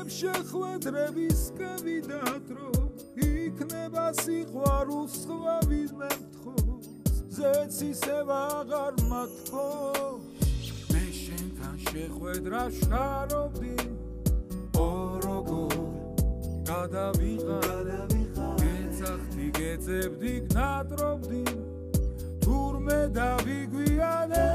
იქნებ შეხვედრების კევიდა დრო იქნება სიყვარულს სხვა ვინმე მთხოვს ზეც ისევ აღარ მათქოს მე შენთან შეხვედრას შარობდი ოროგორ გადავიღარ გეცახდი გეძებდი გნატრობდი თურმე დავიგვიანე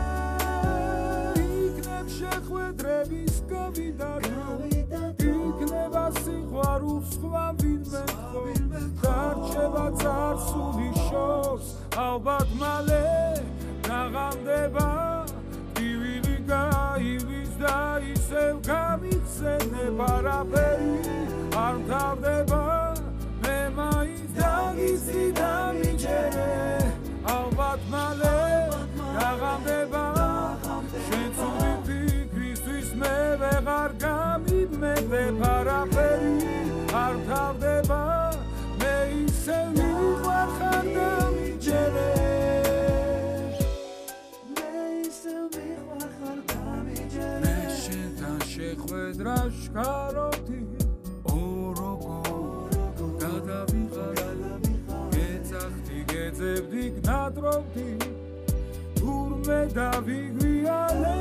იქნებ შეხვედრების კევიდა დრო იქნება სიყვარულს სხვა ვინმე თხოვს დარჩება წარსული შორს ალბათ მალე დაღამდება ტივილი გაივლის და ისევ გამიხსენებ არაფერი არ მთავრდება მე მაინც დაგიცდი და მიჯერე ალბათ მალე დაღამდება შენ ცუდი ფიქრისთვის მე ვეღარ გამიმედებ არაფერი არ მთავრდება მე ისევ მიყვარხარ და მიჯერე მე შენთან შეხვედრას შქარობდი ოროგორ გადავიღარ გეცახდი გეძებდი გნატრობდი თურმე დავიგვიანე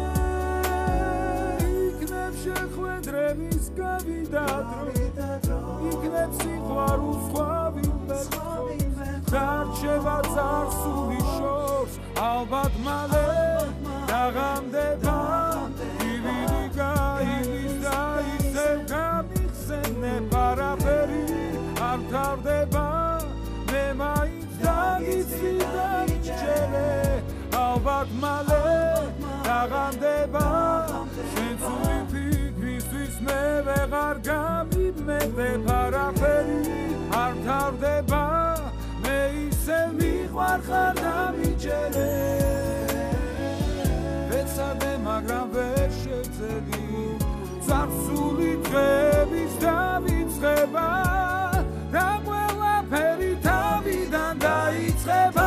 იქნებ შეხვედრების კევიდა დრო იქნებ სიყვარულს სხვა ვინმე თხოვს დარჩება წარსული შორს ალბათ მალე დაღამდება ტივილი გაივლის და ისევ გამიხსენებ არაფერი არ მთავრდება მე მაინც დაგიცდი და მიჯერე ალბათ მალე დაღამდება შენ ცუდი ფიქრისთვის მე ვეღარ გამიმედებ არაფერი არ მთავრდება მე ისევ მიყვარხარ და მიჯერე ვეცადე მაგრამ ვერ შევძედი წარსული დღების დავიწყება და ყველაფერი თავიდან დაიწყება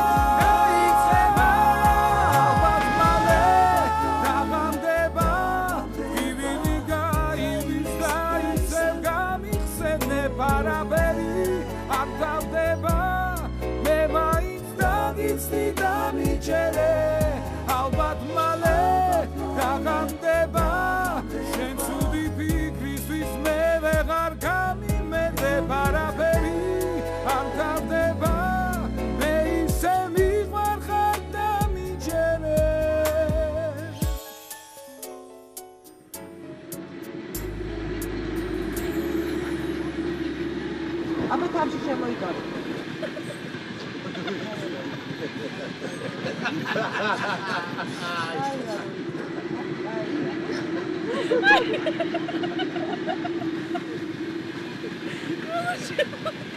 ალბათ მალე დაღამდება ტივილი გაივლის და ისევ გამიხსენებ არაფერი არ მთავრდება მე მაინც დაგიცდი და მიჯერე ალბათ მალე დაღამდება შენ ცუდი ფიქრისთვის მე ვეღარ გამიმედებ არაფერი არ მთავრდება მე ისევ მიყვარხარ და მიჯერე აბა თავში შემოიგავე Ai,